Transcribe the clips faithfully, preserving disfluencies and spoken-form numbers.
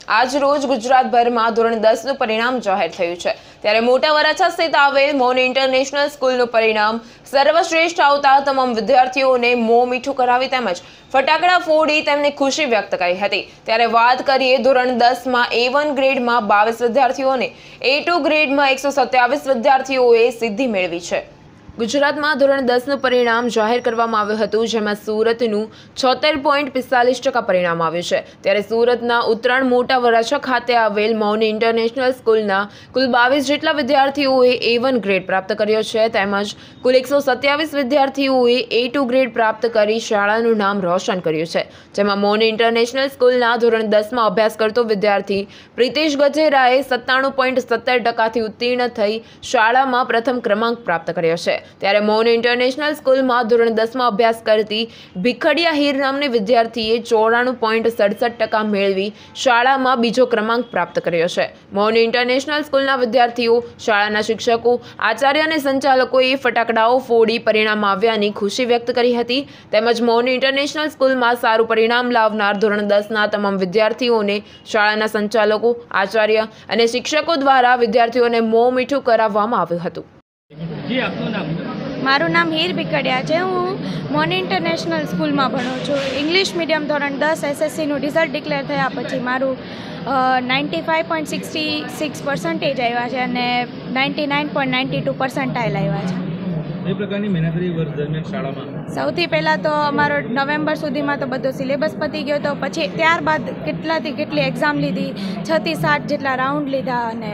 આજ રોજ ગુજરાતભરમાં ધોરણ દસ નું પરિણામ જાહેર થયું છે। ત્યારે મોટા વરાછા સ્થિત આવેલ મૌન ઇન્ટરનેશનલ સ્કૂલનું પરિણામ સર્વશ્રેષ્ઠ આવતા તમામ વિદ્યાર્થીઓને મોં મીઠું કરાવી તેમજ ફટાકડા ફોડી તેમની ખુશી વ્યક્ત કરી હતી। ત્યારે વાત કરીએ ધોરણ દસ માં એ વન ગ્રેડમાં બાવીસ વિદ્યાર્થીઓને એ ટુ ગ્રેડમાં એકસો સત્યાવીસ વિદ્યાર્થીઓએ સિદ્ધિ મેળવી છે। ગુજરાતમાં ધોરણ દસ નું પરિણામ જાહેર કરવામાં આવ્યું હતું, જેમાં સુરતનું છોતેર પોઈન્ટ પિસ્તાલીસ ટકા પરિણામ આવ્યું છે। ત્યારે સુરતના ઉત્તરાયણ મોટા વરાછા ખાતે આવેલ મૌન ઇન્ટરનેશનલ સ્કૂલના કુલ બાવીસ જેટલા વિદ્યાર્થીઓએ એ વન ગ્રેડ પ્રાપ્ત કર્યો છે, તેમજ કુલ એકસો સત્યાવીસ વિદ્યાર્થીઓએ એ ટુ ગ્રેડ પ્રાપ્ત કરી શાળાનું નામ રોશન કર્યું છે। જેમાં મૌન ઇન્ટરનેશનલ સ્કૂલના ધોરણ દસમાં અભ્યાસ કરતો વિદ્યાર્થી પ્રિતેશ ગજેરાએ સત્તાણું પોઈન્ટ સત્તર ટકાથી ઉત્તીર્ણ થઈ શાળામાં પ્રથમ ક્રમાંક પ્રાપ્ત કર્યો છે। ત્યારે મૌન ઇન્ટરનેશનલ સ્કૂલમાં ધોરણ દસમાં અભ્યાસ કરતી ભીખડિયા હીર નામની વિદ્યાર્થીએ ચોરાણું પોઈન્ટ સડસઠ ટકા મેળવી શાળામાં બીજો ક્રમાંક પ્રાપ્ત કર્યો છે। મૌન ઇન્ટરનેશનલ સ્કૂલના વિદ્યાર્થીઓ, શાળાના શિક્ષકો, આચાર્ય અને સંચાલકોએ ફટાકડાઓ ફોડી પરિણામ આવ્યાની ખુશી વ્યક્ત કરી હતી। તેમજ મૌન ઇન્ટરનેશનલ સ્કૂલમાં સારું પરિણામ લાવનાર ધોરણ દસના તમામ વિદ્યાર્થીઓને શાળાના સંચાલકો, આચાર્ય અને શિક્ષકો દ્વારા વિદ્યાર્થીઓને મોં મીઠું કરાવવામાં આવ્યું હતું। જી, આપનું નામ? મારું નામ હીર ભીખડિયા છે। હું મૌન ઇન્ટરનેશનલ સ્કૂલમાં ભણું છું। ઇંગ્લિશ મીડિયમ ધોરણ દસ એસએસસીનું રિઝલ્ટ ડિક્લેર થયા પછી મારું ninety five point sixty six percentage આવ્યા છે અને ninety nine point ninety two percentile આવ્યા છે। કઈ પ્રકારની મહેનત રહી વર્ષ દરમિયાન શાળામાં? સૌથી પહેલાં તો અમારો નવેમ્બર સુધીમાં તો બધો સિલેબસ પતી ગયો હતો, પછી ત્યારબાદ કેટલાથી કેટલી એક્ઝામ લીધી, છથી સાત જેટલા રાઉન્ડ લીધા અને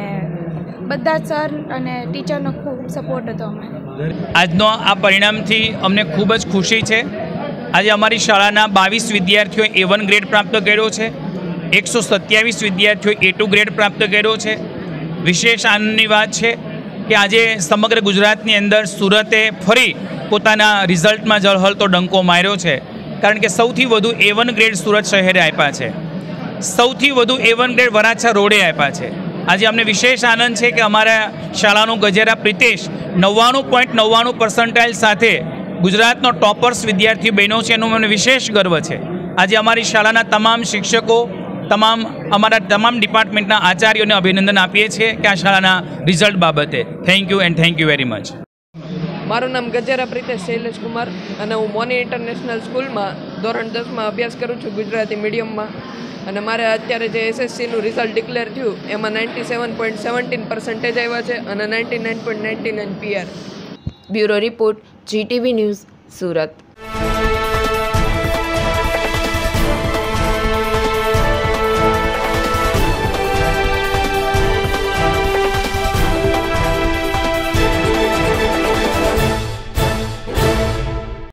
બધા જ સર અને ટીચરનો ખૂબ સપોર્ટ હતો અમારે। આજનો આ પરિણામથી અમને ખૂબ જ ખુશી છે। આજે અમારી શાળાના બાવીસ વિદ્યાર્થીઓએ એ વન ગ્રેડ પ્રાપ્ત કર્યો છે, એકસો સત્યાવીસ વિદ્યાર્થીઓએ એ ટુ ગ્રેડ પ્રાપ્ત કર્યો છે। વિશેષ આનંદની વાત છે કે આજે સમગ્ર ગુજરાતની અંદર સુરતે ફરી પોતાના રિઝલ્ટમાં ઝળહળતો ડંકો માર્યો છે, કારણ કે સૌથી વધુ એ વન ગ્રેડ સુરત શહેરે આપ્યા છે, સૌથી વધુ એ વન ગ્રેડ વરાછા રોડે આપ્યા છે। આજે અમને વિશેષ આનંદ છે કે અમારા શાળાનો ગજેરા પ્રિતેશ નવ્વાણું પોઈન્ટ નવ્વાણું પર્સન્ટાઇલ સાથે ગુજરાતનો ટોપર્સ વિદ્યાર્થી બન્યો છે, એનો મને વિશેષ ગર્વ છે। આજે અમારી શાળાના તમામ શિક્ષકો, તમામ અમારા તમામ ડિપાર્ટમેન્ટના આચાર્યોને અભિનંદન આપીએ છીએ કે આ શાળાના રિઝલ્ટ બાબતે thank you and thank you very much. મારું નામ ગજેરા પ્રિતેશ શૈલેષ કુમાર અને હું મૌન ઇન્ટરનેશનલ સ્કૂલમાં ધોરણ દસમાં અભ્યાસ કરું છું, ગુજરાતી મીડિયમમાં। અને મારે અત્યારે જે એસએસસીનું રિઝલ્ટ ડિક્લેર થયું એમાં ninety seven point seventeen percentage આવ્યા છે અને ninety nine point ninety nine PR. Bureau report, GTV news, Surat.